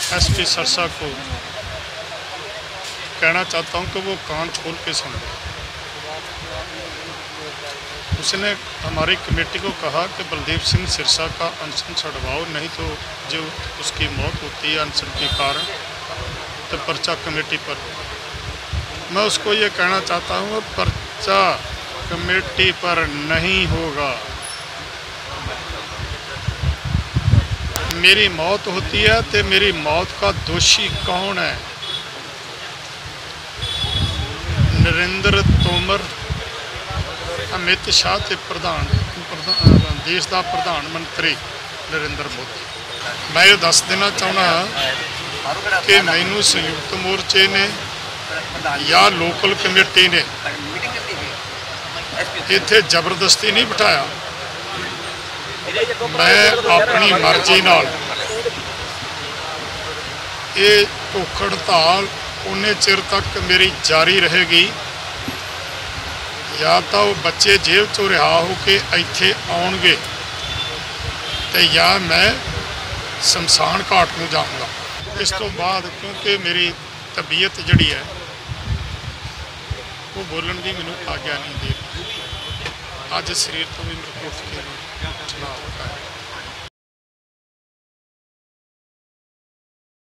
SP Sarsa को कहना चाहता हूं कि वो कान खोल के सुन ले। उसने हमारी कमेटी को कहा कि बलदेव सिंह सिरसा का अनशन छुड़वाओ, नहीं तो जो उसकी मौत होती है अनशन के कारण तो पर्चा कमेटी पर। मैं उसको ये कहना चाहता हूँ पर्चा कमेटी पर नहीं होगा। मेरी मौत होती है तो मेरी मौत का दोषी कौन है? नरेंद्र तोमर, अमित शाह ते देश का प्रधानमंत्री नरेंद्र मोदी। मैं ये दस देना चाहना कि मैनू संयुक्त मोर्चे ने या लोकल कमेटी ने इत्थे जबरदस्ती नहीं बिठाया। मैं अपनी मर्जी नाल ये भुख हड़ताल उन्ने चिर तक मेरी जारी रहेगी, या तो वो बच्चे जेल चो रिहा होके इत्थे आउणगे ते या मैं शमशान घाट में जाऊँगा। इस तो बाद क्योंकि मेरी तबीयत जिहड़ी है वो बोलन की मैनू आग्या नहीं दे रही। अज शरीर तो भी मेरे को उठ के उठना होगा है।